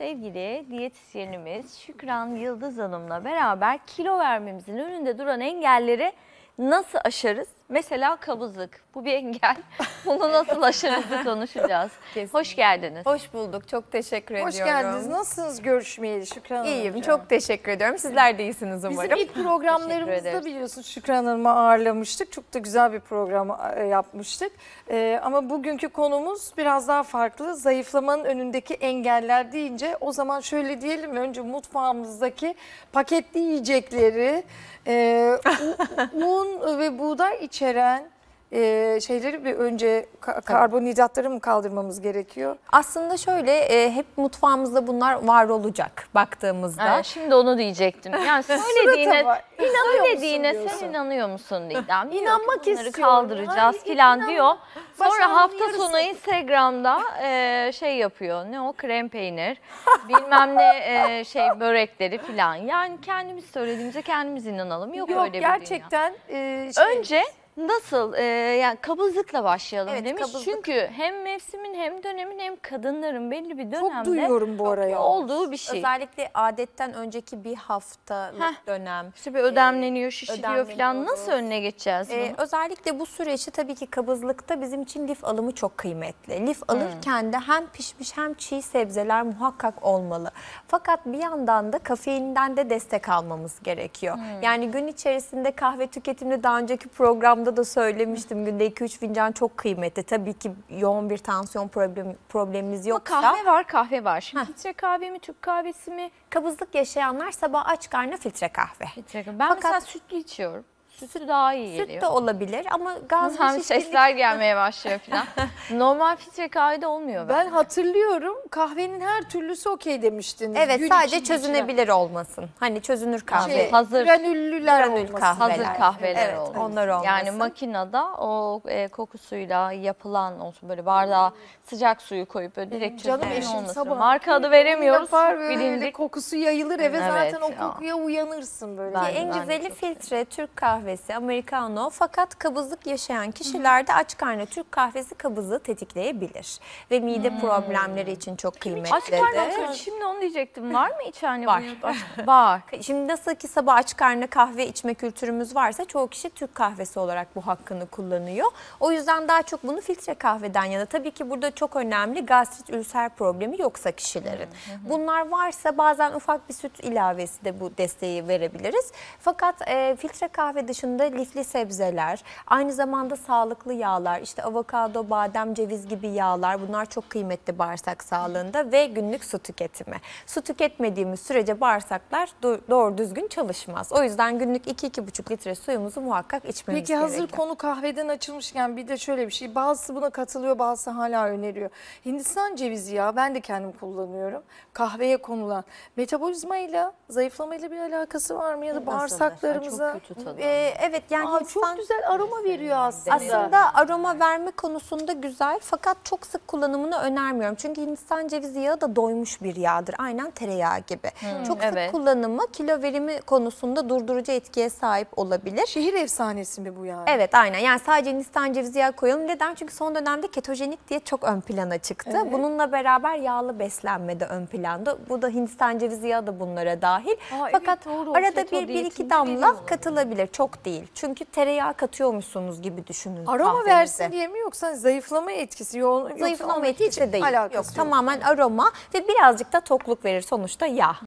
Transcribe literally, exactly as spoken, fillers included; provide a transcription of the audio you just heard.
sevgili diyetisyenimiz Şükran Yıldız Hanım'la beraber kilo vermemizin önünde duran engelleri nasıl aşarız? Mesela kabızlık. Bu bir engel. Bunu nasıl aşarızı konuşacağız. Kesinlikle. Hoş geldiniz. Hoş bulduk. Çok teşekkür Hoş ediyorum. Hoş geldiniz. Nasılsınız görüşmeyeli Şükran Hanım? İyiyim. Çok teşekkür ediyorum. Sizler de iyisiniz umarım. Bizim ilk programlarımızda biliyorsunuz Şükran Hanım'ı ağırlamıştık. Çok da güzel bir program yapmıştık. Ee, ama bugünkü konumuz biraz daha farklı. Zayıflamanın önündeki engeller deyince o zaman şöyle diyelim. Önce mutfağımızdaki paketli yiyecekleri, e, un ve buğday içeren Ee, şeyleri bir önce ka karbonhidratları mı kaldırmamız gerekiyor? Aslında şöyle e, hep mutfağımızda bunlar var olacak baktığımızda. Evet, şimdi onu diyecektim. Yani söylediğine, inanıyor dediğine musun sen inanıyor musun Didem? İnanmak Bunları istiyorum. kaldıracağız Hayır, falan inan- diyor. Sonra Başarının hafta yarısı. sonu Instagram'da e, şey yapıyor. Ne o? Krem peynir. Bilmem ne e, şey börekleri falan. Yani kendimiz söylediğimize kendimiz inanalım. Yok, Yok öyle bir gerçekten. E, şey, Önce nasıl e, yani kabızlıkla başlayalım Evet, demiş. kabızlık. Çünkü hem mevsimin hem dönemin hem kadınların belli bir çok dönemde duyuyorum bu araya. olduğu bir şey. Özellikle adetten önceki bir haftalık Heh. dönem. İşte bir ödemleniyor, şişiriyor ödemleniyoruz. falan. Nasıl önüne geçeceğiz bunu? Ee, özellikle bu süreçte tabii ki kabızlıkta bizim için lif alımı çok kıymetli. Lif alırken de hem pişmiş hem çiğ sebzeler muhakkak olmalı. Fakat bir yandan da kafeinden de destek almamız gerekiyor. Yani gün içerisinde kahve tüketimini daha önceki programda da söylemiştim. Günde iki üç fincan çok kıymetli. Tabii ki yoğun bir tansiyon problem, problemimiz Ama yoksa. kahve var, kahve var. Şimdi filtre kahve mi, Türk kahvesi mi? Kabızlık yaşayanlar sabah aç karnına filtre kahve. Filtre kahve. Ben Fakat- mesela sütlü içiyorum. Sütü daha iyi Süt geliyor. de olabilir ama gaz ve Hem şişkinlik... sesler gelmeye başlıyor falan. Normal filtre kahvede olmuyor Ben bence. hatırlıyorum kahvenin her türlüsü okey demiştiniz. Evet, Gün sadece içinde çözünebilir olmasın. Hani çözünür kahve. Şey, Hazır- granüllüler granül olmasın. kahveler. Hazır kahveler Evet, olmasın. onlar olmasın. Yani makinede o e, kokusuyla yapılan olsun, böyle bardağa sıcak suyu koyup böyle direkt Canım çözünen eşim olmasın. sabah Marka adı veremiyoruz. yapar böyle Bilindik. kokusu yayılır eve, Evet zaten o ya. kokuya uyanırsın böyle. Ben- En de güzeli çok filtre, Türk kahvesi, Americano. Fakat kabızlık yaşayan kişilerde aç karnına Türk kahvesi kabızlığı tetikleyebilir. Ve mide problemleri için çok Aç kıymetlidir. karnına, şimdi onu diyecektim. Var mı hiç hani? Var. bu- Aç- Var. Şimdi nasıl ki sabah aç karnına kahve içme kültürümüz varsa çoğu kişi Türk kahvesi olarak bu hakkını kullanıyor. O yüzden daha çok bunu filtre kahveden yana. Tabii ki burada çok önemli gastrit, ülser problemi yoksa kişilerin. Bunlar varsa bazen ufak bir süt ilavesi de bu desteği verebiliriz. Fakat e, filtre kahve dışında lifli sebzeler, aynı zamanda sağlıklı yağlar, işte avokado, badem, ceviz gibi yağlar, bunlar çok kıymetli bağırsak sağlığında ve günlük su tüketimi. Su tüketmediğimiz sürece bağırsaklar do- doğru düzgün çalışmaz. O yüzden günlük iki iki buçuk litre suyumuzu muhakkak içmemiz Peki hazır gerekiyor. konu kahveden açılmışken bir de şöyle bir şey. Bazısı buna katılıyor, bazısı hala öneriyor. Hindistan cevizi yağı ben de kendim kullanıyorum. Kahveye konulan. Metabolizmayla, zayıflamayla bir alakası var mı ya da bağırsaklarımıza? Çok kötü tadı. Ee, evet yani Aa, Hindistan... çok güzel aroma veriyor aslında. Aslında aroma verme konusunda güzel fakat çok sık kullanımını önermiyorum. Çünkü Hindistan cevizi yağı da doymuş bir yağdır. Aynen tereyağı gibi. çok sık evet. kullanımı kilo verimi konusunda durdurucu etkiye sahip olabilir. Şehir efsanesi mi bu yani? Evet aynen, yani sadece Hindistan cevizi yağı koyalım. Neden? Çünkü son dönemde ketojenik diye çok ön plana çıktı. Evet. Bununla beraber yağlı beslenme de ön planda. Bu da Hindistan cevizi yağı da bunlara dahil. Aa, evet, fakat doğru. arada Keto bir, bir iki diyetinde damla veriyorlar. katılabilir. Çok değil. Çünkü tereyağı katıyormuşsunuz gibi düşünün. Aroma kahvenize. versin diye mi yoksa zayıflama etkisi? Yoğun, Zayıflama yoksa etkisi hiç değil. alakası Yok, tamamen aroma ve birazcık da tokluk verir sonuçta yağ.